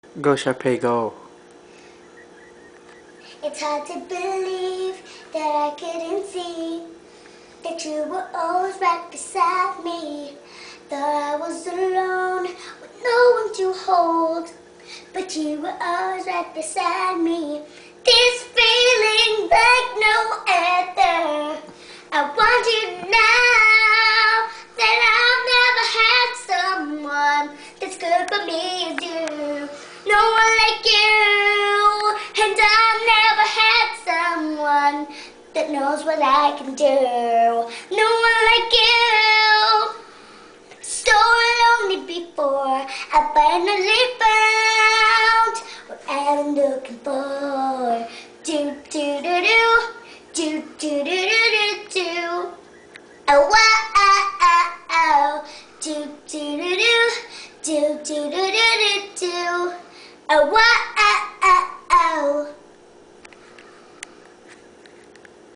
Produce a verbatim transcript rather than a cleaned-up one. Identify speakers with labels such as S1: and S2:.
S1: Go Sharpay, go.
S2: It's hard to believe that I couldn't see that you were always right beside me. Thought I was alone with no one to hold, but you were always right beside me. This feeling like no other. I want you now, that I've never had someone that's good for me as you. No one like you, and I've never had someone that knows what I can do. No one like you. So lonely before I finally found what I've been looking for. Do do do do do do do do do do. Oh wow, do do do do do do do do do do. Oh wow.